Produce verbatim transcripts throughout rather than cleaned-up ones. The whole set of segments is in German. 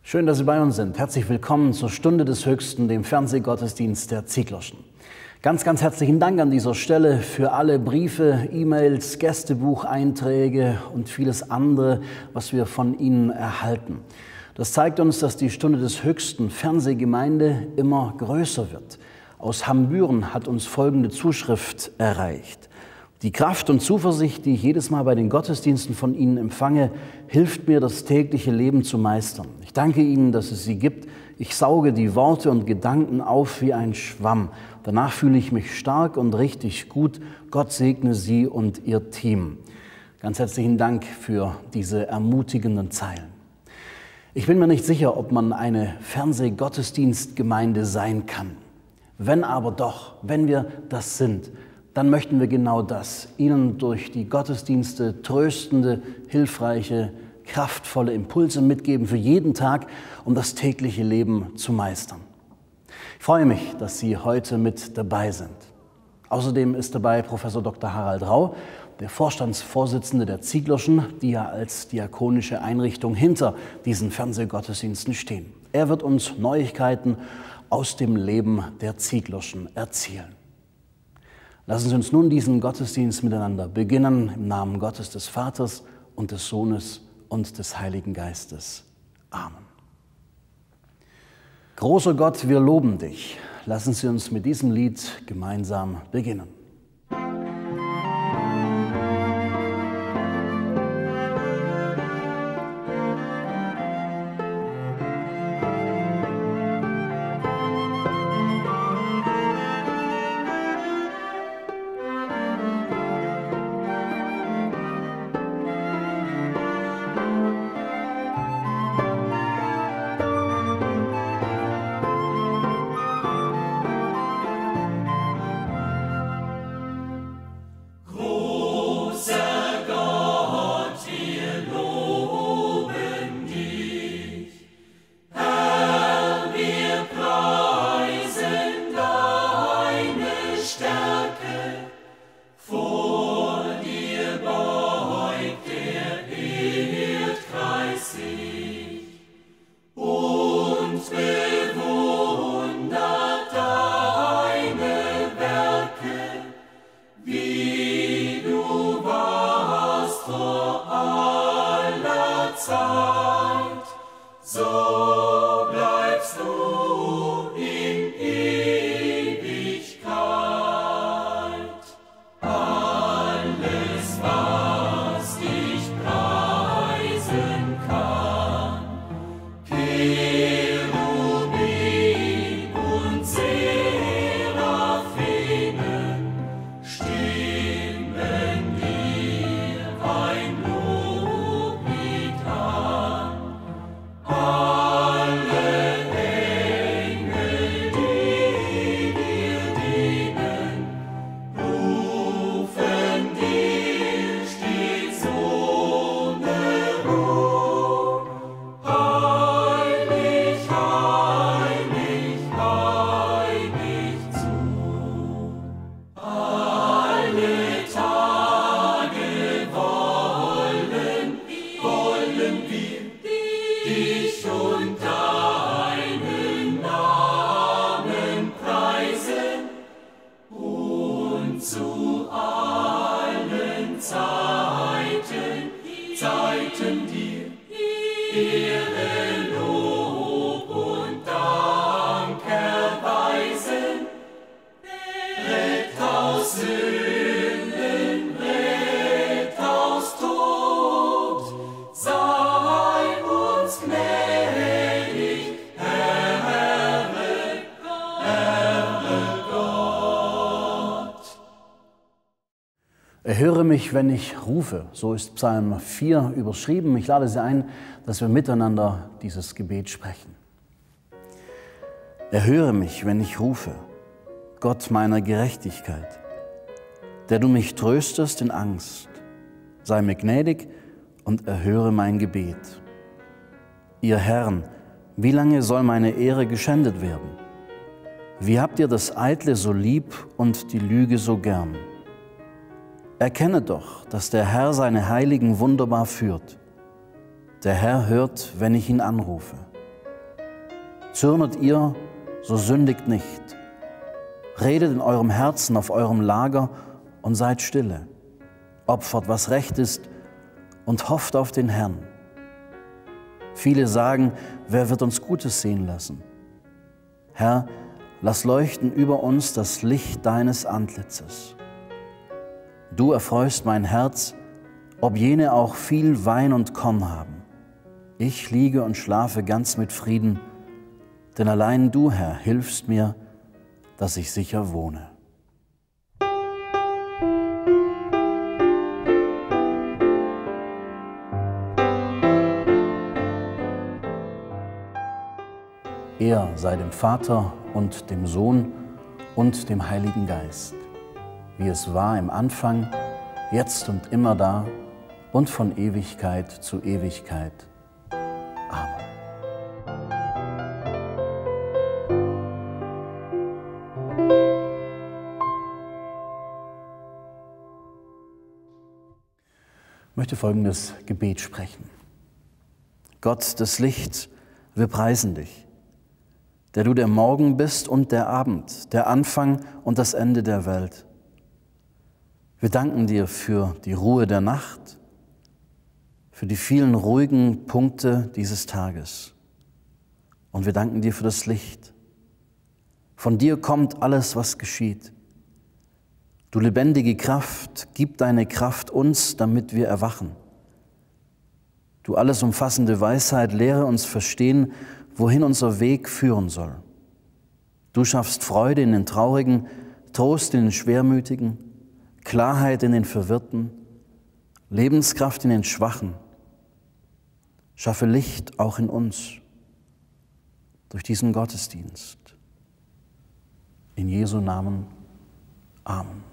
Schön, dass Sie bei uns sind. Herzlich willkommen zur Stunde des Höchsten, dem Fernsehgottesdienst der Zieglerschen. Ganz, ganz herzlichen Dank an dieser Stelle für alle Briefe, E-Mails, Gästebucheinträge und vieles andere, was wir von Ihnen erhalten. Das zeigt uns, dass die Stunde des Höchsten Fernsehgemeinde immer größer wird. Aus Hambüren hat uns folgende Zuschrift erreicht. Die Kraft und Zuversicht, die ich jedes Mal bei den Gottesdiensten von Ihnen empfange, hilft mir, das tägliche Leben zu meistern. Ich danke Ihnen, dass es sie gibt. Ich sauge die Worte und Gedanken auf wie ein Schwamm. Danach fühle ich mich stark und richtig gut. Gott segne Sie und Ihr Team. Ganz herzlichen Dank für diese ermutigenden Zeilen. Ich bin mir nicht sicher, ob man eine Fernsehgottesdienstgemeinde sein kann. Wenn aber doch, wenn wir das sind, dann möchten wir genau das, Ihnen durch die Gottesdienste tröstende, hilfreiche, kraftvolle Impulse mitgeben für jeden Tag, um das tägliche Leben zu meistern. Ich freue mich, dass Sie heute mit dabei sind. Außerdem ist dabei Professor Doktor Harald Rau, der Vorstandsvorsitzende der Zieglerschen, die ja als diakonische Einrichtung hinter diesen Fernsehgottesdiensten stehen. Er wird uns Neuigkeiten aus dem Leben der Zieglerschen erzählen. Lassen Sie uns nun diesen Gottesdienst miteinander beginnen, im Namen Gottes des Vaters und des Sohnes und des Heiligen Geistes. Amen. Großer Gott, wir loben dich. Lassen Sie uns mit diesem Lied gemeinsam beginnen. Erhöre mich, wenn ich rufe. So ist Psalm vier überschrieben. Ich lade Sie ein, dass wir miteinander dieses Gebet sprechen. Erhöre mich, wenn ich rufe, Gott meiner Gerechtigkeit, der du mich tröstest in Angst. Sei mir gnädig und erhöre mein Gebet. Ihr Herrn, wie lange soll meine Ehre geschändet werden? Wie habt ihr das Eitle so lieb und die Lüge so gern? Erkenne doch, dass der Herr seine Heiligen wunderbar führt. Der Herr hört, wenn ich ihn anrufe. Zürnet ihr, so sündigt nicht. Redet in eurem Herzen auf eurem Lager und seid stille. Opfert, was recht ist, und hofft auf den Herrn. Viele sagen, wer wird uns Gutes sehen lassen? Herr, lass leuchten über uns das Licht deines Antlitzes. Du erfreust mein Herz, ob jene auch viel Wein und Korn haben. Ich liege und schlafe ganz mit Frieden, denn allein du, Herr, hilfst mir, dass ich sicher wohne. Er sei dem Vater und dem Sohn und dem Heiligen Geist, wie es war im Anfang, jetzt und immer da und von Ewigkeit zu Ewigkeit. Amen. Ich möchte folgendes Gebet sprechen. Gott des Lichts, wir preisen dich, der du der Morgen bist und der Abend, der Anfang und das Ende der Welt. Wir danken dir für die Ruhe der Nacht, für die vielen ruhigen Punkte dieses Tages. Und wir danken dir für das Licht. Von dir kommt alles, was geschieht. Du lebendige Kraft, gib deine Kraft uns, damit wir erwachen. Du alles umfassende Weisheit, lehre uns verstehen, wohin unser Weg führen soll. Du schaffst Freude in den Traurigen, Trost in den Schwermütigen, Klarheit in den Verwirrten, Lebenskraft in den Schwachen. Schaffe Licht auch in uns durch diesen Gottesdienst. In Jesu Namen. Amen.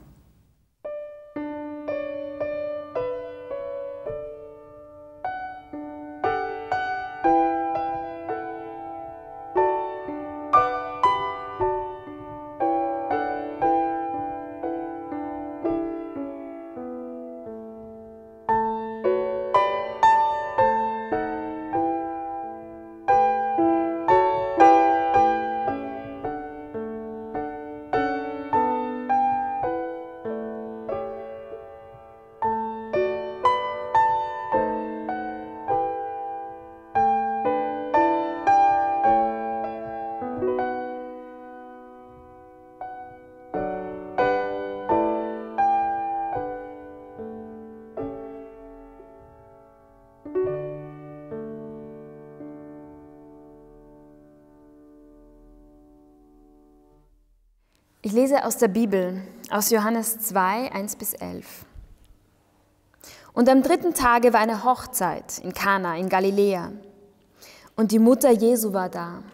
Ich lese aus der Bibel, aus Johannes zwei, eins bis elf. Und am dritten Tage war eine Hochzeit in Kana in Galiläa, und die Mutter Jesu war da.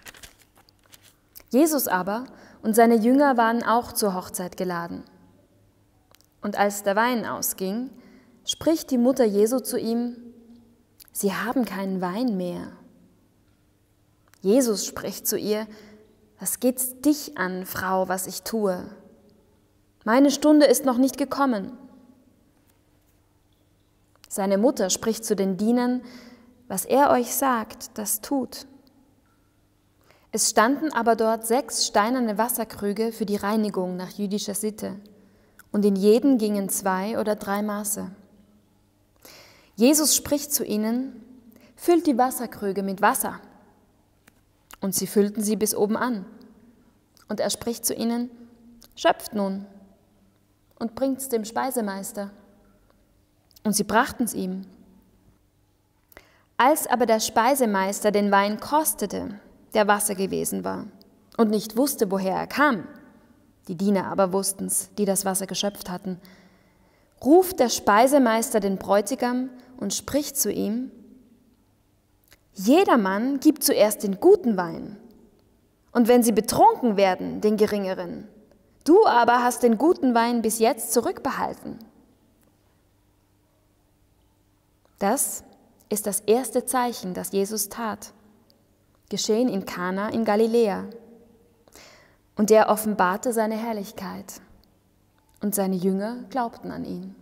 Jesus aber und seine Jünger waren auch zur Hochzeit geladen. Und als der Wein ausging, spricht die Mutter Jesu zu ihm: Sie haben keinen Wein mehr. Jesus spricht zu ihr: Was geht's dich an, Frau, was ich tue? Meine Stunde ist noch nicht gekommen. Seine Mutter spricht zu den Dienern: Was er euch sagt, das tut. Es standen aber dort sechs steinerne Wasserkrüge für die Reinigung nach jüdischer Sitte, und in jeden gingen zwei oder drei Maße. Jesus spricht zu ihnen: Füllt die Wasserkrüge mit Wasser. Und sie füllten sie bis oben an. Und er spricht zu ihnen: Schöpft nun und bringt's dem Speisemeister. Und sie brachten's ihm. Als aber der Speisemeister den Wein kostete, der Wasser gewesen war, und nicht wusste, woher er kam, die Diener aber wussten's, die das Wasser geschöpft hatten, ruft der Speisemeister den Bräutigam und spricht zu ihm: Jedermann gibt zuerst den guten Wein, und wenn sie betrunken werden, den geringeren. Du aber hast den guten Wein bis jetzt zurückbehalten. Das ist das erste Zeichen, das Jesus tat, geschehen in Kana in Galiläa. Und er offenbarte seine Herrlichkeit, und seine Jünger glaubten an ihn.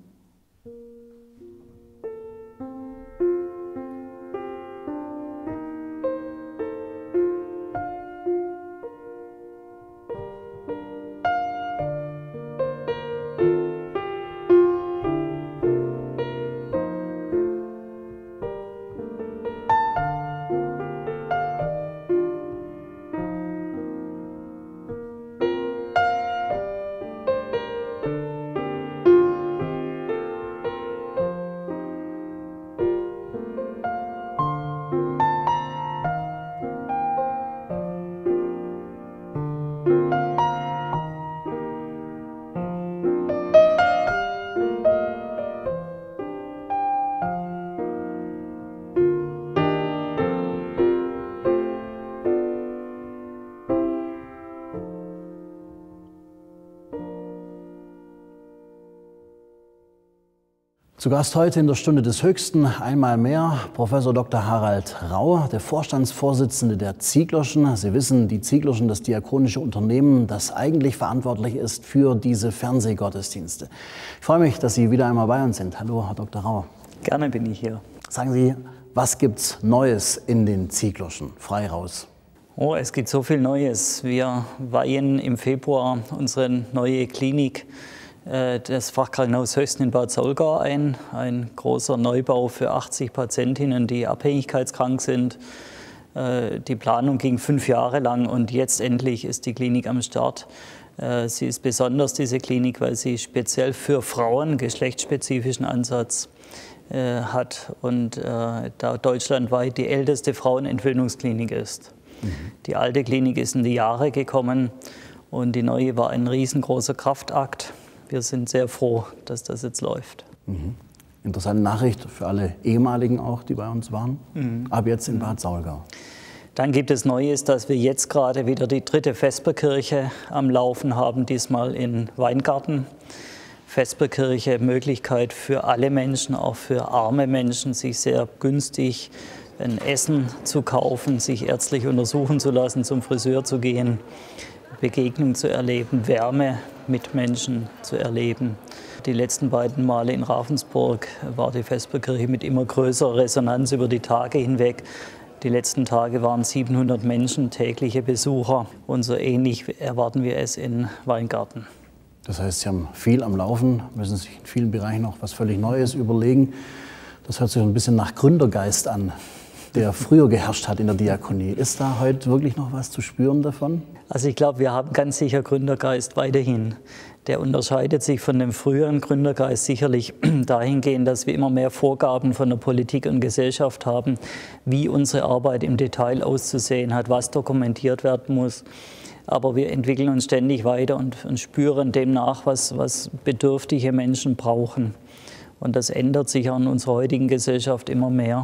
Zu Gast heute in der Stunde des Höchsten einmal mehr Professor Doktor Harald Rau, der Vorstandsvorsitzende der Zieglerschen. Sie wissen, die Zieglerschen, das diakonische Unternehmen, das eigentlich verantwortlich ist für diese Fernsehgottesdienste. Ich freue mich, dass Sie wieder einmal bei uns sind. Hallo, Herr Doktor Rau. Gerne bin ich hier. Sagen Sie, was gibt's Neues in den Zieglerschen? Frei raus. Oh, es gibt so viel Neues. Wir weihen im Februar unsere neue Klinik, das Fachkrankenhaus Höchsten in Bad Saulgau ein. Ein großer Neubau für achtzig Patientinnen, die abhängigkeitskrank sind. Die Planung ging fünf Jahre lang und jetzt endlich ist die Klinik am Start. Sie ist besonders, diese Klinik, weil sie speziell für Frauen geschlechtsspezifischen Ansatz hat und da deutschlandweit die älteste Frauenentwöhnungsklinik ist. Mhm. Die alte Klinik ist in die Jahre gekommen und die neue war ein riesengroßer Kraftakt. Wir sind sehr froh, dass das jetzt läuft. Mhm. Interessante Nachricht für alle ehemaligen auch, die bei uns waren. Mhm. Ab jetzt in Bad Saulgau. Dann gibt es Neues, dass wir jetzt gerade wieder die dritte Vesperkirche am Laufen haben, diesmal in Weingarten. Vesperkirche, Möglichkeit für alle Menschen, auch für arme Menschen, sich sehr günstig ein Essen zu kaufen, sich ärztlich untersuchen zu lassen, zum Friseur zu gehen, Begegnung zu erleben, Wärme mit Menschen zu erleben. Die letzten beiden Male in Ravensburg war die Vesperkirche mit immer größerer Resonanz über die Tage hinweg. Die letzten Tage waren siebenhundert Menschen, tägliche Besucher. Und so ähnlich erwarten wir es in Weingarten. Das heißt, Sie haben viel am Laufen, müssen sich in vielen Bereichen auch was völlig Neues überlegen. Das hört sich ein bisschen nach Gründergeist an, der früher geherrscht hat in der Diakonie. Ist da heute wirklich noch was zu spüren davon? Also ich glaube, wir haben ganz sicher Gründergeist weiterhin. Der unterscheidet sich von dem früheren Gründergeist sicherlich dahingehend, dass wir immer mehr Vorgaben von der Politik und Gesellschaft haben, wie unsere Arbeit im Detail auszusehen hat, was dokumentiert werden muss. Aber wir entwickeln uns ständig weiter und, und spüren demnach, was, was bedürftige Menschen brauchen. Und das ändert sich an unserer heutigen Gesellschaft immer mehr.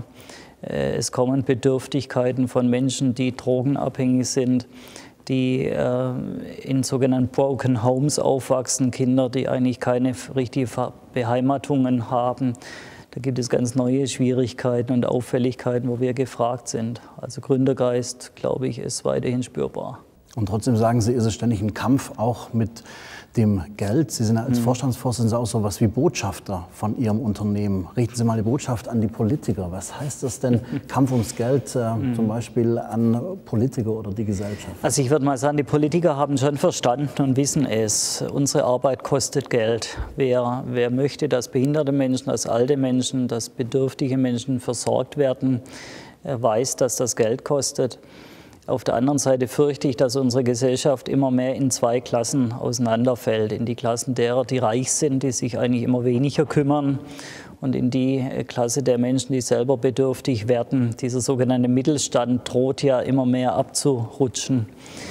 Es kommen Bedürftigkeiten von Menschen, die drogenabhängig sind, die äh, in sogenannten Broken Homes aufwachsen, Kinder, die eigentlich keine richtige Beheimatungen haben. Da gibt es ganz neue Schwierigkeiten und Auffälligkeiten, wo wir gefragt sind. Also Gründergeist, glaube ich, ist weiterhin spürbar. Und trotzdem sagen Sie, ist es ständig ein Kampf auch mit dem Geld. Sie sind als mhm. Vorstandsvorsitzender auch so was wie Botschafter von Ihrem Unternehmen. Richten Sie mal die Botschaft an die Politiker. Was heißt das denn, Kampf ums Geld, äh, mhm. zum Beispiel an Politiker oder die Gesellschaft? Also ich würde mal sagen, die Politiker haben schon verstanden und wissen es. Unsere Arbeit kostet Geld. Wer, wer möchte, dass behinderte Menschen, dass alte Menschen, dass bedürftige Menschen versorgt werden, weiß, dass das Geld kostet. Auf der anderen Seite fürchte ich, dass unsere Gesellschaft immer mehr in zwei Klassen auseinanderfällt. In die Klassen derer, die reich sind, die sich eigentlich immer weniger kümmern, und in die Klasse der Menschen, die selber bedürftig werden. Dieser sogenannte Mittelstand droht ja immer mehr abzurutschen.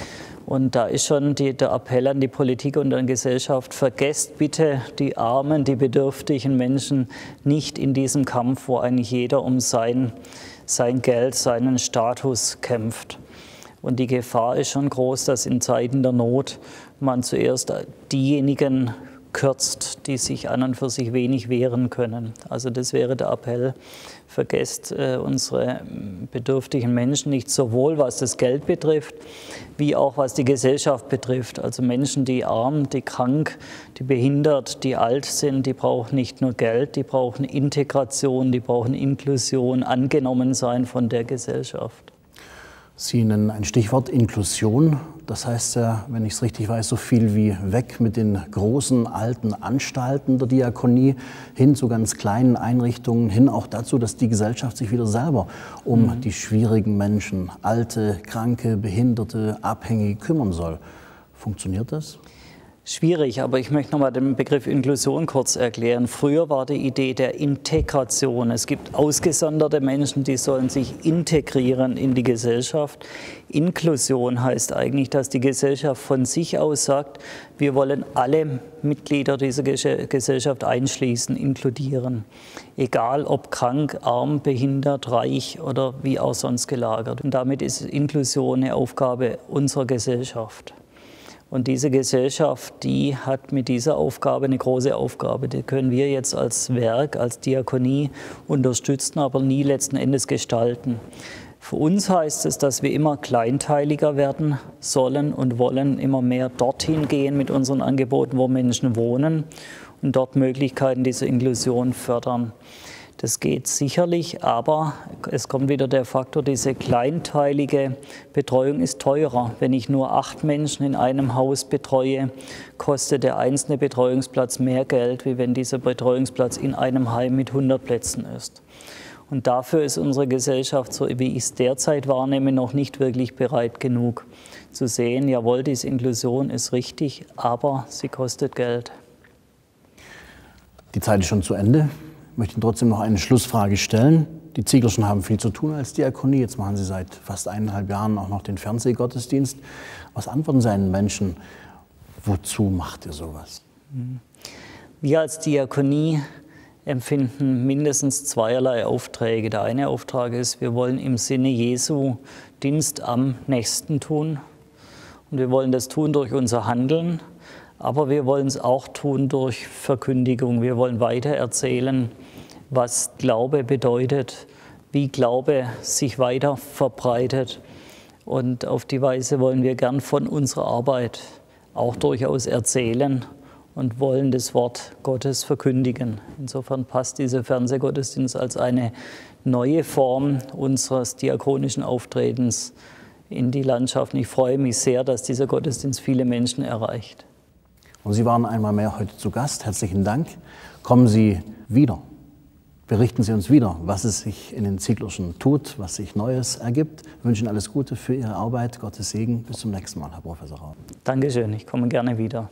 Und da ist schon die, der Appell an die Politik und an die Gesellschaft: Vergesst bitte die armen, die bedürftigen Menschen nicht in diesem Kampf, wo eigentlich jeder um sein, sein Geld, seinen Status kämpft. Und die Gefahr ist schon groß, dass in Zeiten der Not man zuerst diejenigen kürzt, die sich an und für sich wenig wehren können. Also das wäre der Appell: Vergesst äh, unsere bedürftigen Menschen nicht, sowohl was das Geld betrifft, wie auch was die Gesellschaft betrifft. Also Menschen, die arm, die krank, die behindert, die alt sind, die brauchen nicht nur Geld, die brauchen Integration, die brauchen Inklusion, angenommen sein von der Gesellschaft. Sie nennen ein Stichwort Inklusion. Das heißt ja, wenn ich es richtig weiß, so viel wie weg mit den großen alten Anstalten der Diakonie hin zu ganz kleinen Einrichtungen, hin auch dazu, dass die Gesellschaft sich wieder selber um mhm. die schwierigen Menschen, alte, kranke, behinderte, Abhängige kümmern soll. Funktioniert das? Schwierig, aber ich möchte noch mal den Begriff Inklusion kurz erklären. Früher war die Idee der Integration. Es gibt ausgesonderte Menschen, die sollen sich integrieren in die Gesellschaft. Inklusion heißt eigentlich, dass die Gesellschaft von sich aus sagt, wir wollen alle Mitglieder dieser Gesellschaft einschließen, inkludieren. Egal ob krank, arm, behindert, reich oder wie auch sonst gelagert. Und damit ist Inklusion eine Aufgabe unserer Gesellschaft. Und diese Gesellschaft, die hat mit dieser Aufgabe eine große Aufgabe. Die können wir jetzt als Werk, als Diakonie unterstützen, aber nie letzten Endes gestalten. Für uns heißt es, dass wir immer kleinteiliger werden sollen und wollen, immer mehr dorthin gehen mit unseren Angeboten, wo Menschen wohnen und dort Möglichkeiten dieser Inklusion fördern. Das geht sicherlich, aber es kommt wieder der Faktor, diese kleinteilige Betreuung ist teurer. Wenn ich nur acht Menschen in einem Haus betreue, kostet der einzelne Betreuungsplatz mehr Geld, wie wenn dieser Betreuungsplatz in einem Heim mit hundert Plätzen ist. Und dafür ist unsere Gesellschaft, so wie ich es derzeit wahrnehme, noch nicht wirklich bereit genug zu sehen, jawohl, diese Inklusion ist richtig, aber sie kostet Geld. Die Zeit ist schon zu Ende. Ich möchte Ihnen trotzdem noch eine Schlussfrage stellen. Die Zieglerschen haben viel zu tun als Diakonie. Jetzt machen Sie seit fast eineinhalb Jahren auch noch den Fernsehgottesdienst. Was antworten Sie einen Menschen? Wozu macht ihr sowas? Wir als Diakonie empfinden mindestens zweierlei Aufträge. Der eine Auftrag ist, wir wollen im Sinne Jesu Dienst am Nächsten tun. Und wir wollen das tun durch unser Handeln. Aber wir wollen es auch tun durch Verkündigung. Wir wollen weitererzählen, was Glaube bedeutet, wie Glaube sich weiter verbreitet. Und auf die Weise wollen wir gern von unserer Arbeit auch durchaus erzählen und wollen das Wort Gottes verkündigen. Insofern passt dieser Fernsehgottesdienst als eine neue Form unseres diakonischen Auftretens in die Landschaft. Und ich freue mich sehr, dass dieser Gottesdienst viele Menschen erreicht. Und Sie waren einmal mehr heute zu Gast. Herzlichen Dank. Kommen Sie wieder. Berichten Sie uns wieder, was es sich in den Zieglerschen tut, was sich Neues ergibt. Wir wünschen alles Gute für Ihre Arbeit. Gottes Segen. Bis zum nächsten Mal, Herr Professor Rau. Dankeschön. Ich komme gerne wieder.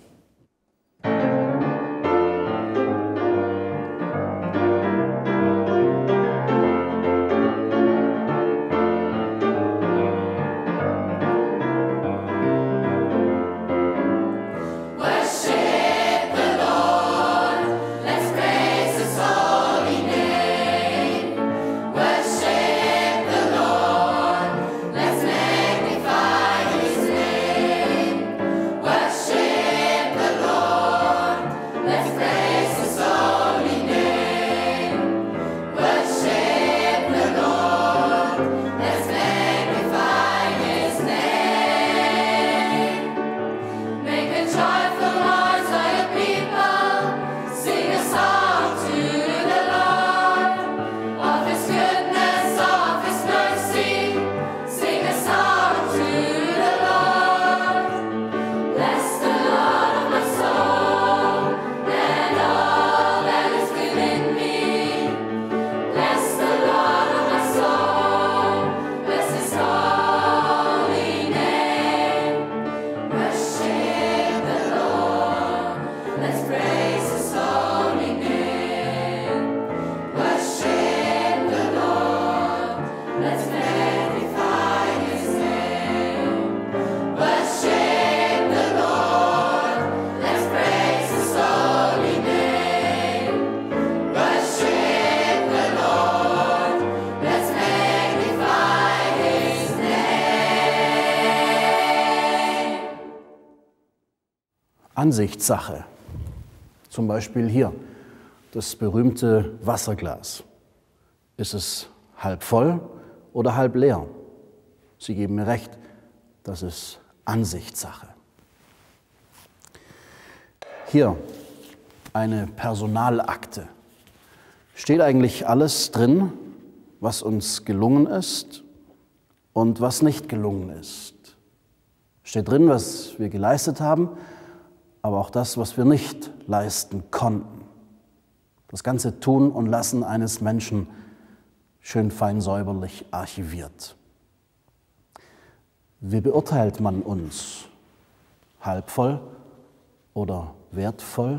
Ansichtssache. Zum Beispiel hier, das berühmte Wasserglas. Ist es halb voll oder halb leer? Sie geben mir recht, das ist Ansichtssache. Hier eine Personalakte. Steht eigentlich alles drin, was uns gelungen ist und was nicht gelungen ist. Steht drin, was wir geleistet haben, aber auch das, was wir nicht leisten konnten. Das ganze Tun und Lassen eines Menschen schön fein säuberlich archiviert. Wie beurteilt man uns? Halbvoll oder wertvoll?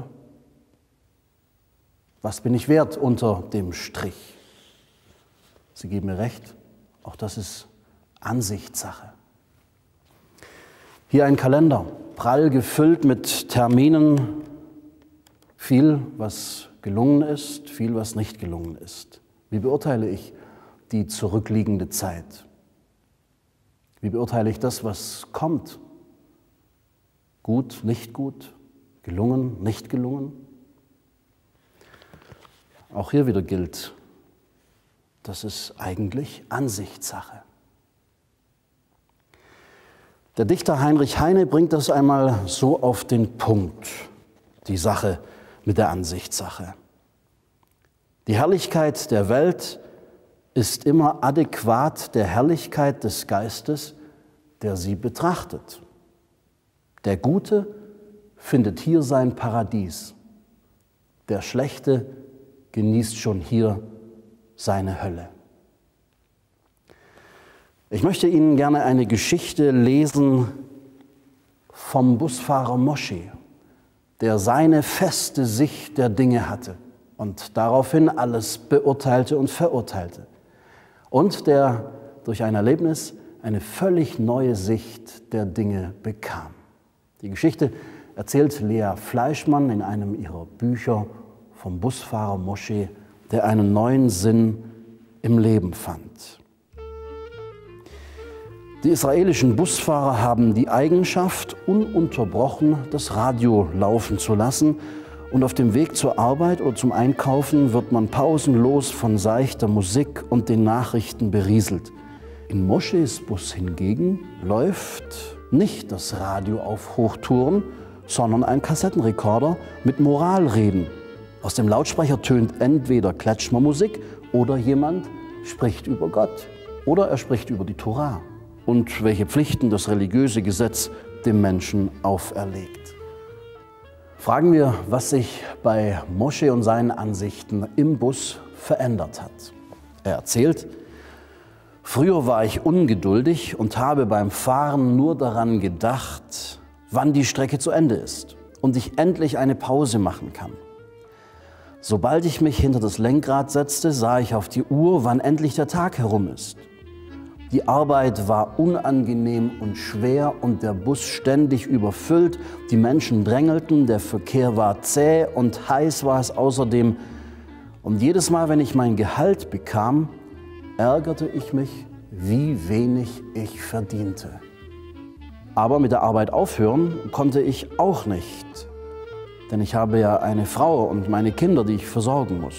Was bin ich wert unter dem Strich? Sie geben mir recht, auch das ist Ansichtssache. Hier ein Kalender, prall gefüllt mit Terminen, viel, was gelungen ist, viel, was nicht gelungen ist. Wie beurteile ich die zurückliegende Zeit? Wie beurteile ich das, was kommt? Gut, nicht gut, gelungen, nicht gelungen? Auch hier wieder gilt, das ist eigentlich Ansichtssache. Der Dichter Heinrich Heine bringt das einmal so auf den Punkt, die Sache mit der Ansichtssache. Die Herrlichkeit der Welt ist immer adäquat der Herrlichkeit des Geistes, der sie betrachtet. Der Gute findet hier sein Paradies. Der Schlechte genießt schon hier seine Hölle. Ich möchte Ihnen gerne eine Geschichte lesen vom Busfahrer Mosche, der seine feste Sicht der Dinge hatte und daraufhin alles beurteilte und verurteilte. Und der durch ein Erlebnis eine völlig neue Sicht der Dinge bekam. Die Geschichte erzählt Lea Fleischmann in einem ihrer Bücher vom Busfahrer Mosche, der einen neuen Sinn im Leben fand. Die israelischen Busfahrer haben die Eigenschaft, ununterbrochen das Radio laufen zu lassen, und auf dem Weg zur Arbeit oder zum Einkaufen wird man pausenlos von seichter Musik und den Nachrichten berieselt. In Mosches Bus hingegen läuft nicht das Radio auf Hochtouren, sondern ein Kassettenrekorder mit Moralreden. Aus dem Lautsprecher tönt entweder Klatschmermusik oder jemand spricht über Gott oder er spricht über die Tora und welche Pflichten das religiöse Gesetz dem Menschen auferlegt. Fragen wir, was sich bei Mosche und seinen Ansichten im Bus verändert hat. Er erzählt: Früher war ich ungeduldig und habe beim Fahren nur daran gedacht, wann die Strecke zu Ende ist und ich endlich eine Pause machen kann. Sobald ich mich hinter das Lenkrad setzte, sah ich auf die Uhr, wann endlich der Tag herum ist. Die Arbeit war unangenehm und schwer und der Bus ständig überfüllt, die Menschen drängelten, der Verkehr war zäh und heiß war es außerdem. Und jedes Mal, wenn ich mein Gehalt bekam, ärgerte ich mich, wie wenig ich verdiente. Aber mit der Arbeit aufhören konnte ich auch nicht, denn ich habe ja eine Frau und meine Kinder, die ich versorgen muss.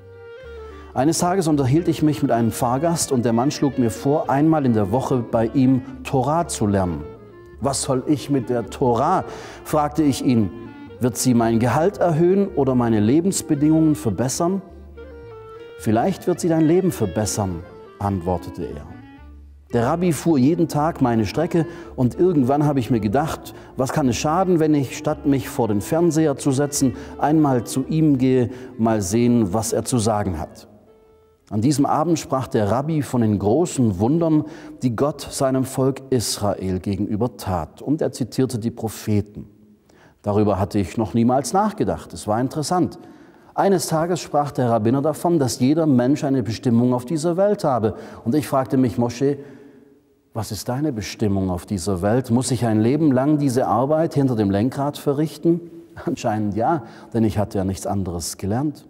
Eines Tages unterhielt ich mich mit einem Fahrgast und der Mann schlug mir vor, einmal in der Woche bei ihm Tora zu lernen. Was soll ich mit der Tora? Fragte ich ihn. Wird sie mein Gehalt erhöhen oder meine Lebensbedingungen verbessern? Vielleicht wird sie dein Leben verbessern, antwortete er. Der Rabbi fuhr jeden Tag meine Strecke und irgendwann habe ich mir gedacht, was kann es schaden, wenn ich, statt mich vor den Fernseher zu setzen, einmal zu ihm gehe, mal sehen, was er zu sagen hat. An diesem Abend sprach der Rabbi von den großen Wundern, die Gott seinem Volk Israel gegenüber tat. Und er zitierte die Propheten. Darüber hatte ich noch niemals nachgedacht. Es war interessant. Eines Tages sprach der Rabbiner davon, dass jeder Mensch eine Bestimmung auf dieser Welt habe. Und ich fragte mich, Mosche, was ist deine Bestimmung auf dieser Welt? Muss ich ein Leben lang diese Arbeit hinter dem Lenkrad verrichten? Anscheinend ja, denn ich hatte ja nichts anderes gelernt.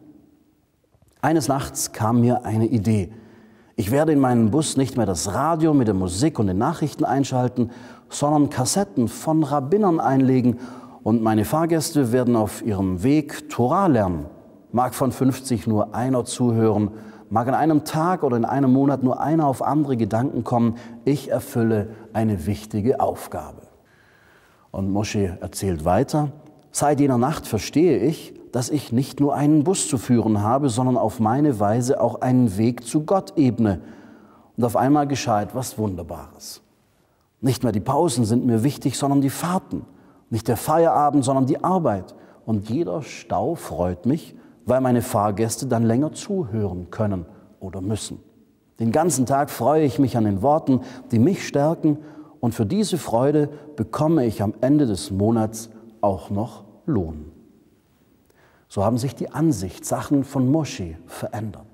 Eines Nachts kam mir eine Idee. Ich werde in meinem Bus nicht mehr das Radio mit der Musik und den Nachrichten einschalten, sondern Kassetten von Rabbinern einlegen und meine Fahrgäste werden auf ihrem Weg Tora lernen. Mag von fünfzig nur einer zuhören, mag an einem Tag oder in einem Monat nur einer auf andere Gedanken kommen. Ich erfülle eine wichtige Aufgabe. Und Mosche erzählt weiter: Seit jener Nacht verstehe ich, dass ich nicht nur einen Bus zu führen habe, sondern auf meine Weise auch einen Weg zu Gott ebne. Und auf einmal geschah etwas Wunderbares. Nicht mehr die Pausen sind mir wichtig, sondern die Fahrten. Nicht der Feierabend, sondern die Arbeit. Und jeder Stau freut mich, weil meine Fahrgäste dann länger zuhören können oder müssen. Den ganzen Tag freue ich mich an den Worten, die mich stärken. Und für diese Freude bekomme ich am Ende des Monats auch noch Lohn. So haben sich die Ansichtssachen von Mosche verändert.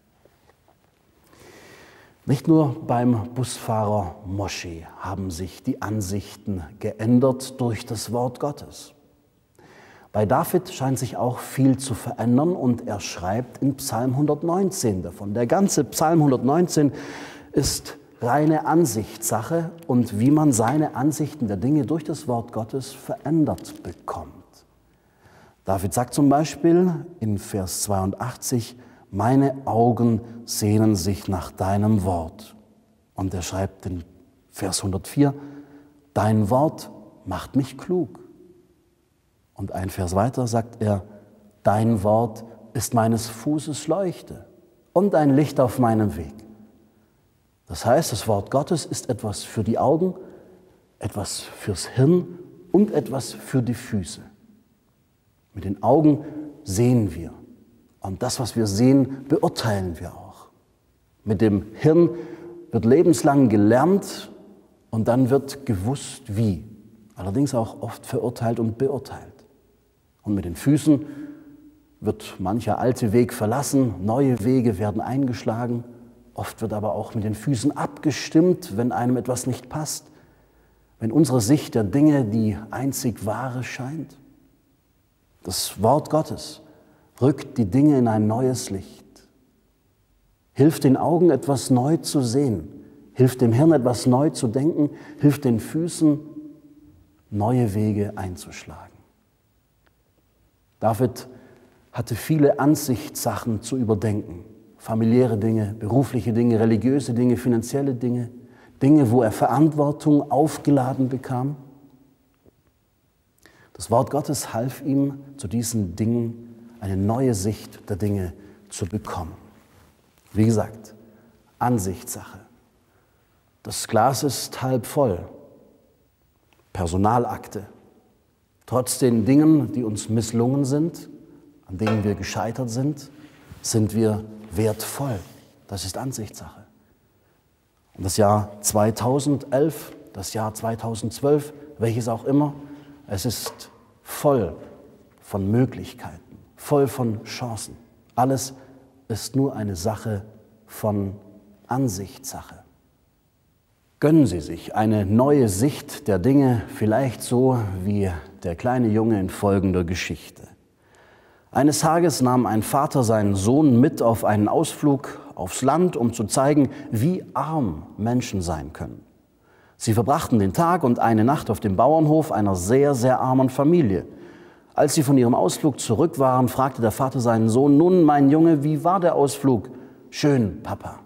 Nicht nur beim Busfahrer Mosche haben sich die Ansichten geändert durch das Wort Gottes. Bei David scheint sich auch viel zu verändern und er schreibt in Psalm hundertneunzehn davon. Der ganze Psalm hundertneunzehn ist reine Ansichtssache und wie man seine Ansichten der Dinge durch das Wort Gottes verändert bekommt. David sagt zum Beispiel in Vers zweiundachtzig, meine Augen sehnen sich nach deinem Wort. Und er schreibt in Vers hundertvier, dein Wort macht mich klug. Und ein Vers weiter sagt er, dein Wort ist meines Fußes Leuchte und ein Licht auf meinem Weg. Das heißt, das Wort Gottes ist etwas für die Augen, etwas fürs Hirn und etwas für die Füße. Mit den Augen sehen wir und das, was wir sehen, beurteilen wir auch. Mit dem Hirn wird lebenslang gelernt und dann wird gewusst, wie. Allerdings auch oft verurteilt und beurteilt. Und mit den Füßen wird mancher alte Weg verlassen, neue Wege werden eingeschlagen. Oft wird aber auch mit den Füßen abgestimmt, wenn einem etwas nicht passt, wenn unsere Sicht der Dinge die einzig wahre scheint. Das Wort Gottes rückt die Dinge in ein neues Licht, hilft den Augen etwas neu zu sehen, hilft dem Hirn etwas neu zu denken, hilft den Füßen neue Wege einzuschlagen. David hatte viele Ansichtssachen zu überdenken. Familiäre Dinge, berufliche Dinge, religiöse Dinge, finanzielle Dinge, Dinge, wo er Verantwortung aufgeladen bekam. Das Wort Gottes half ihm, zu diesen Dingen eine neue Sicht der Dinge zu bekommen. Wie gesagt, Ansichtssache. Das Glas ist halb voll. Personalakte. Trotz den Dingen, die uns misslungen sind, an denen wir gescheitert sind, sind wir wertvoll. Das ist Ansichtssache. Und das Jahr zweitausendelf, das Jahr zweitausendzwölf, welches auch immer, es ist voll von Möglichkeiten, voll von Chancen. Alles ist nur eine Sache von Ansichtssache. Gönnen Sie sich eine neue Sicht der Dinge, vielleicht so wie der kleine Junge in folgender Geschichte. Eines Tages nahm ein Vater seinen Sohn mit auf einen Ausflug aufs Land, um zu zeigen, wie arm Menschen sein können. Sie verbrachten den Tag und eine Nacht auf dem Bauernhof einer sehr, sehr armen Familie. Als sie von ihrem Ausflug zurück waren, fragte der Vater seinen Sohn, nun, mein Junge, wie war der Ausflug? Schön, Papa.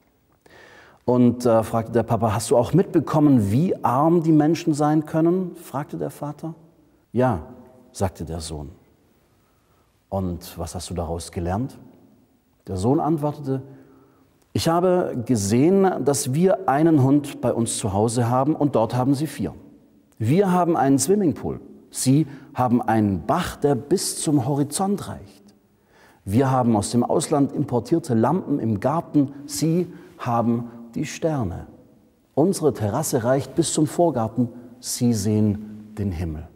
Und äh, fragte der Papa, hast du auch mitbekommen, wie arm die Menschen sein können? Fragte der Vater. Ja, sagte der Sohn. Und was hast du daraus gelernt? Der Sohn antwortete, ich habe gesehen, dass wir einen Hund bei uns zu Hause haben und dort haben sie vier. Wir haben einen Swimmingpool. Sie haben einen Bach, der bis zum Horizont reicht. Wir haben aus dem Ausland importierte Lampen im Garten. Sie haben die Sterne. Unsere Terrasse reicht bis zum Vorgarten. Sie sehen den Himmel.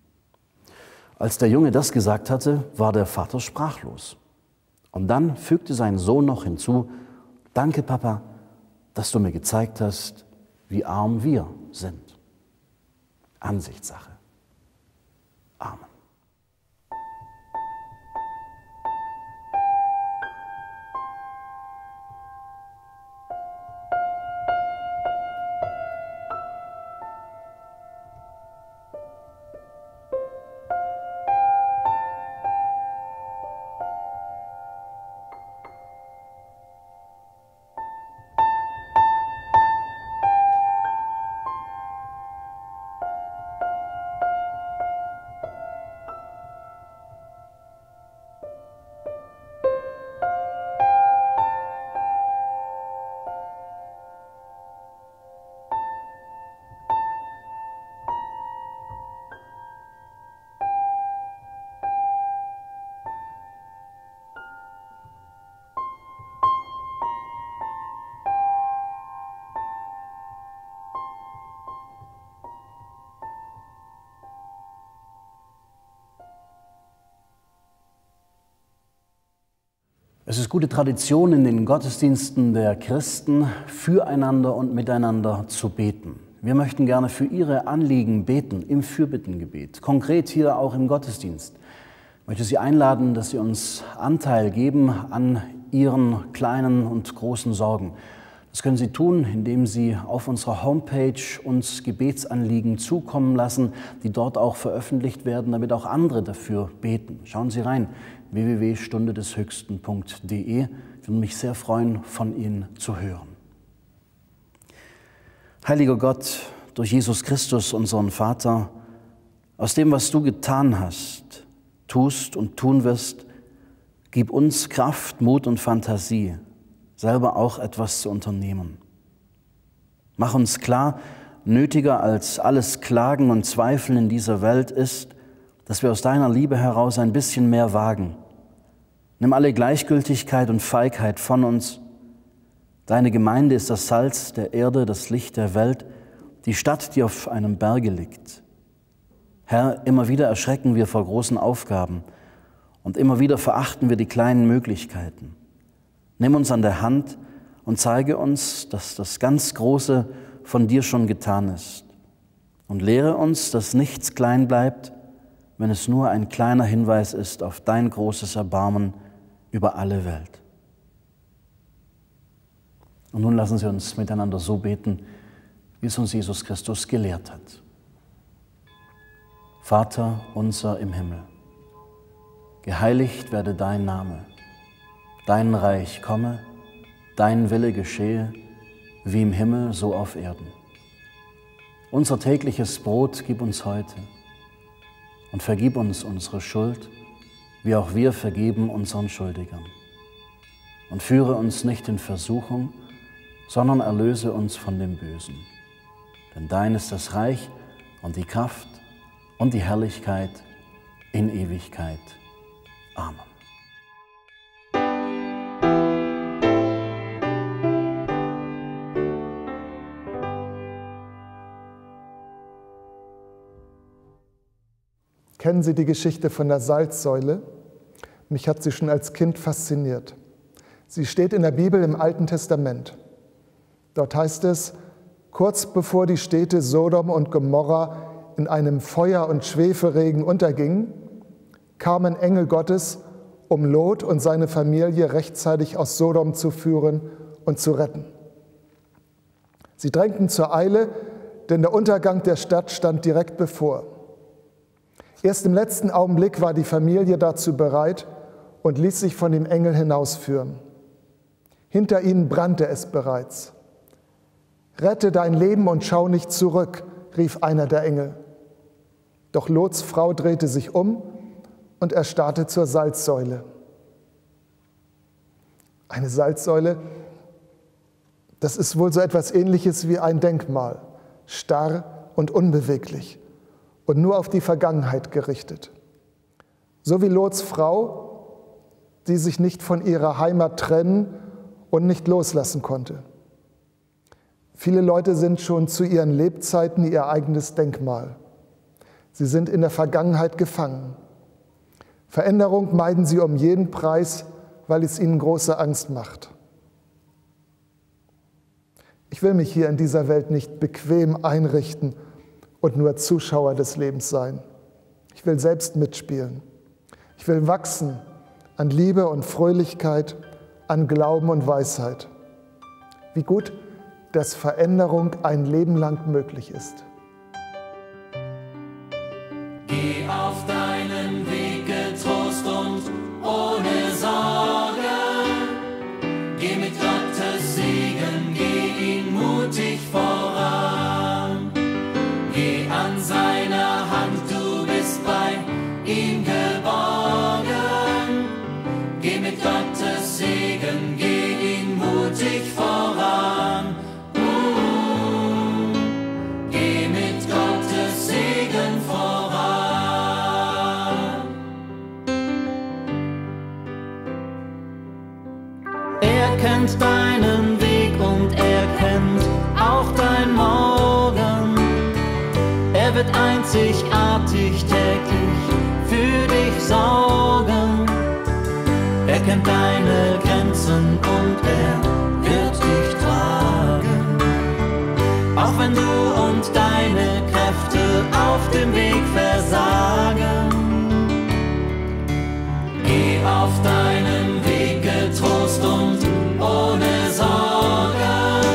Als der Junge das gesagt hatte, war der Vater sprachlos. Und dann fügte sein Sohn noch hinzu, danke, Papa, dass du mir gezeigt hast, wie arm wir sind. Ansichtssache. Amen. Es ist gute Tradition in den Gottesdiensten der Christen, füreinander und miteinander zu beten. Wir möchten gerne für Ihre Anliegen beten, im Fürbittengebet, konkret hier auch im Gottesdienst. Ich möchte Sie einladen, dass Sie uns Anteil geben an Ihren kleinen und großen Sorgen, Das können Sie tun, indem Sie auf unserer Homepage uns Gebetsanliegen zukommen lassen, die dort auch veröffentlicht werden, damit auch andere dafür beten. Schauen Sie rein, w w w punkt stunde des höchsten punkt de. Ich würde mich sehr freuen, von Ihnen zu hören. Heiliger Gott, durch Jesus Christus, unseren Vater, aus dem, was du getan hast, tust und tun wirst, gib uns Kraft, Mut und Fantasie, selber auch etwas zu unternehmen. Mach uns klar, nötiger als alles Klagen und Zweifeln in dieser Welt ist, dass wir aus deiner Liebe heraus ein bisschen mehr wagen. Nimm alle Gleichgültigkeit und Feigheit von uns. Deine Gemeinde ist das Salz der Erde, das Licht der Welt, die Stadt, die auf einem Berge liegt. Herr, immer wieder erschrecken wir vor großen Aufgaben und immer wieder verachten wir die kleinen Möglichkeiten. Nimm uns an der Hand und zeige uns, dass das ganz Große von dir schon getan ist. Und lehre uns, dass nichts klein bleibt, wenn es nur ein kleiner Hinweis ist auf dein großes Erbarmen über alle Welt. Und nun lassen Sie uns miteinander so beten, wie es uns Jesus Christus gelehrt hat. Vater unser im Himmel, geheiligt werde dein Name, dein Reich komme, dein Wille geschehe, wie im Himmel, so auf Erden. Unser tägliches Brot gib uns heute und vergib uns unsere Schuld, wie auch wir vergeben unseren Schuldigern. Und führe uns nicht in Versuchung, sondern erlöse uns von dem Bösen. Denn dein ist das Reich und die Kraft und die Herrlichkeit in Ewigkeit. Amen. Kennen Sie die Geschichte von der Salzsäule? Mich hat sie schon als Kind fasziniert. Sie steht in der Bibel im Alten Testament. Dort heißt es, kurz bevor die Städte Sodom und Gomorra in einem Feuer- und Schwefelregen untergingen, kamen Engel Gottes, um Lot und seine Familie rechtzeitig aus Sodom zu führen und zu retten. Sie drängten zur Eile, denn der Untergang der Stadt stand direkt bevor. Erst im letzten Augenblick war die Familie dazu bereit und ließ sich von dem Engel hinausführen. Hinter ihnen brannte es bereits. »Rette dein Leben und schau nicht zurück«, rief einer der Engel. Doch Lots Frau drehte sich um und erstarrte zur Salzsäule. Eine Salzsäule, das ist wohl so etwas Ähnliches wie ein Denkmal, starr und unbeweglich und nur auf die Vergangenheit gerichtet. So wie Lots Frau, die sich nicht von ihrer Heimat trennen und nicht loslassen konnte. Viele Leute sind schon zu ihren Lebzeiten ihr eigenes Denkmal. Sie sind in der Vergangenheit gefangen. Veränderung meiden sie um jeden Preis, weil es ihnen große Angst macht. Ich will mich hier in dieser Welt nicht bequem einrichten und nur Zuschauer des Lebens sein. Ich will selbst mitspielen. Ich will wachsen an Liebe und Fröhlichkeit, an Glauben und Weisheit. Wie gut, dass Veränderung ein Leben lang möglich ist. Geh auf deinen Weg getrost und ohne Sorge. Geh mit Gottes Segen, geh ihn mutig voran. Geh an seiner Hand, du bist bei ihm geborgen. Geh mit Gottes Segen, geh ihn mutig voran. Er kennt deinen Weg und er kennt auch dein Morgen. Er wird einzigartig täglich für dich sorgen. Er kennt deine Grenzen und er wird dich tragen. Auch wenn du und deine Kräfte auf dem Weg versagen. Geh auf deinen Weg getrost und ohne Sorgen.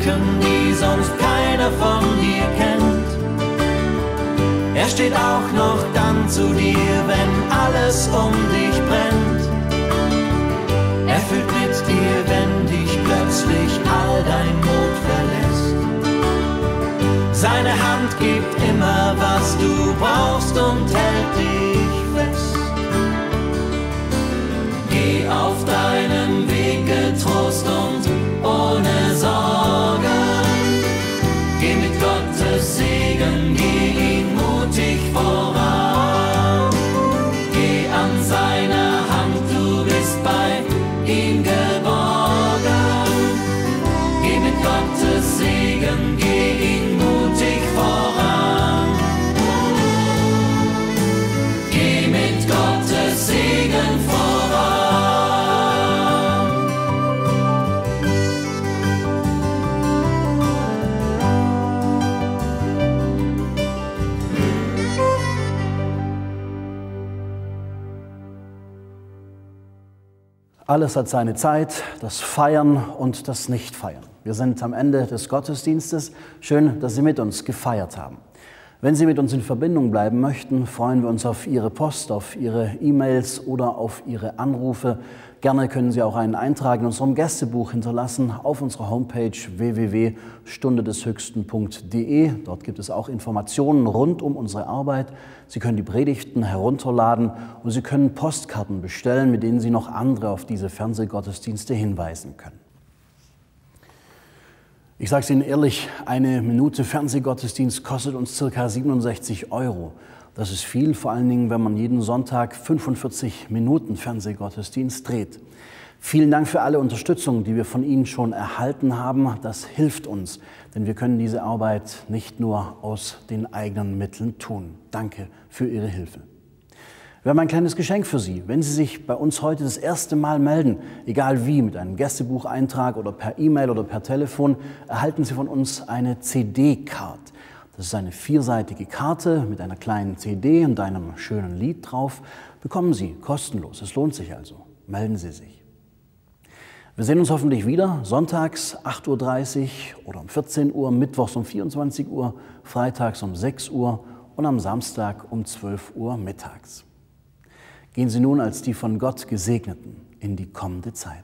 Ecken, die sonst keiner von dir kennt. Er steht auch noch dann zu dir, wenn alles um dich brennt. Er fühlt mit dir, wenn dich plötzlich all dein Mut verlässt. Seine Hand gibt immer, was du brauchst und hält dich fest. Geh auf deinem Weg getrost und ohne Sorgen. Geh mit Gottes Segen, geh ihn mutig voran. Geh an seiner Hand, du bist bei ihm geborgen. Geh mit Gottes Segen, geh ihn mutig voran. Geh mit Gottes Segen voran. Alles hat seine Zeit, das Feiern und das Nichtfeiern. Wir sind am Ende des Gottesdienstes. Schön, dass Sie mit uns gefeiert haben. Wenn Sie mit uns in Verbindung bleiben möchten, freuen wir uns auf Ihre Post, auf Ihre E-Mails oder auf Ihre Anrufe. Gerne können Sie auch einen Eintrag in unserem Gästebuch hinterlassen auf unserer Homepage w w w punkt stunde des höchsten punkt d e. Dort gibt es auch Informationen rund um unsere Arbeit. Sie können die Predigten herunterladen und Sie können Postkarten bestellen, mit denen Sie noch andere auf diese Fernsehgottesdienste hinweisen können. Ich sage es Ihnen ehrlich, eine Minute Fernsehgottesdienst kostet uns ca. siebenundsechzig Euro. Das ist viel, vor allen Dingen, wenn man jeden Sonntag fünfundvierzig Minuten Fernsehgottesdienst dreht. Vielen Dank für alle Unterstützung, die wir von Ihnen schon erhalten haben. Das hilft uns, denn wir können diese Arbeit nicht nur aus den eigenen Mitteln tun. Danke für Ihre Hilfe. Wir haben ein kleines Geschenk für Sie. Wenn Sie sich bei uns heute das erste Mal melden, egal wie, mit einem Gästebucheintrag oder per E-Mail oder per Telefon, erhalten Sie von uns eine C D-Card. Das ist eine vierseitige Karte mit einer kleinen C D und einem schönen Lied drauf. Bekommen Sie kostenlos. Es lohnt sich also. Melden Sie sich. Wir sehen uns hoffentlich wieder, sonntags acht Uhr dreißig oder um vierzehn Uhr, mittwochs um vierundzwanzig Uhr, freitags um sechs Uhr und am Samstag um zwölf Uhr mittags. Gehen Sie nun als die von Gott Gesegneten in die kommende Zeit.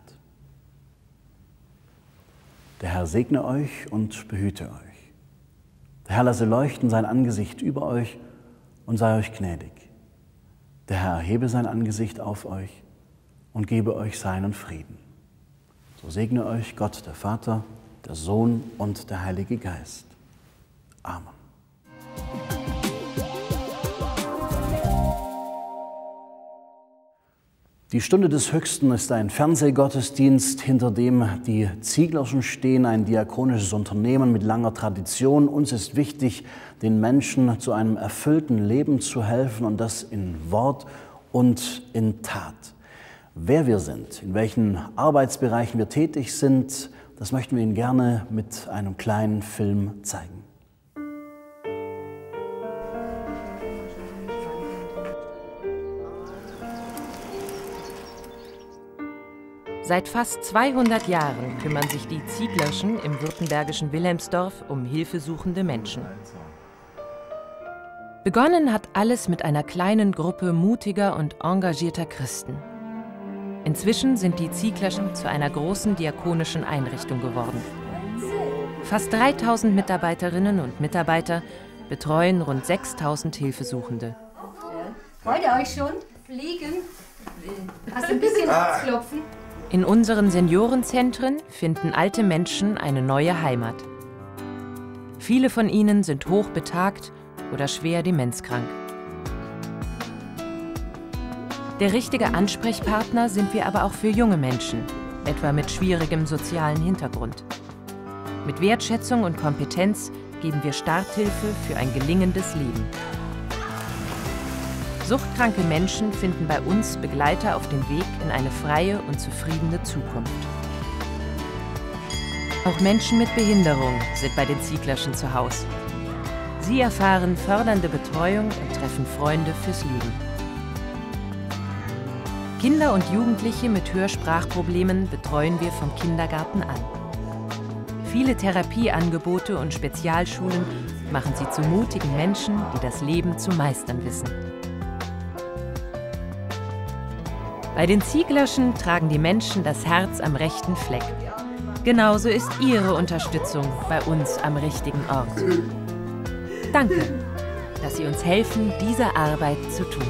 Der Herr segne euch und behüte euch. Der Herr lasse leuchten sein Angesicht über euch und sei euch gnädig. Der Herr erhebe sein Angesicht auf euch und gebe euch seinen Frieden. So segne euch Gott, der Vater, der Sohn und der Heilige Geist. Amen. Die Stunde des Höchsten ist ein Fernsehgottesdienst, hinter dem die Zieglerschen stehen, ein diakonisches Unternehmen mit langer Tradition. Uns ist wichtig, den Menschen zu einem erfüllten Leben zu helfen und das in Wort und in Tat. Wer wir sind, in welchen Arbeitsbereichen wir tätig sind, das möchten wir Ihnen gerne mit einem kleinen Film zeigen. Seit fast zweihundert Jahren kümmern sich die Zieglerschen im württembergischen Wilhelmsdorf um hilfesuchende Menschen. Begonnen hat alles mit einer kleinen Gruppe mutiger und engagierter Christen. Inzwischen sind die Zieglerschen zu einer großen diakonischen Einrichtung geworden. Fast dreitausend Mitarbeiterinnen und Mitarbeiter betreuen rund sechstausend Hilfesuchende. Freut ihr euch schon? Fliegen? Hast du ein bisschen Herzklopfen? In unseren Seniorenzentren finden alte Menschen eine neue Heimat. Viele von ihnen sind hochbetagt oder schwer demenzkrank. Der richtige Ansprechpartner sind wir aber auch für junge Menschen, etwa mit schwierigem sozialen Hintergrund. Mit Wertschätzung und Kompetenz geben wir Starthilfe für ein gelingendes Leben. Suchtkranke Menschen finden bei uns Begleiter auf dem Weg in eine freie und zufriedene Zukunft. Auch Menschen mit Behinderung sind bei den Zieglerschen zu Hause. Sie erfahren fördernde Betreuung und treffen Freunde fürs Leben. Kinder und Jugendliche mit Hörsprachproblemen betreuen wir vom Kindergarten an. Viele Therapieangebote und Spezialschulen machen sie zu mutigen Menschen, die das Leben zu meistern wissen. Bei den Zieglerschen tragen die Menschen das Herz am rechten Fleck. Genauso ist Ihre Unterstützung bei uns am richtigen Ort. Danke, dass Sie uns helfen, diese Arbeit zu tun.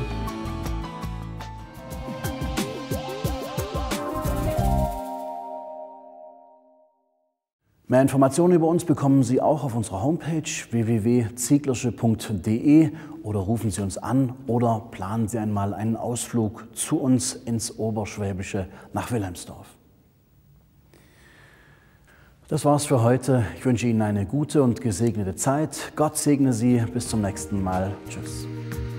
Mehr Informationen über uns bekommen Sie auch auf unserer Homepage w w w punkt zieglersche punkt d e oder rufen Sie uns an oder planen Sie einmal einen Ausflug zu uns ins Oberschwäbische nach Wilhelmsdorf. Das war's für heute. Ich wünsche Ihnen eine gute und gesegnete Zeit. Gott segne Sie. Bis zum nächsten Mal. Tschüss.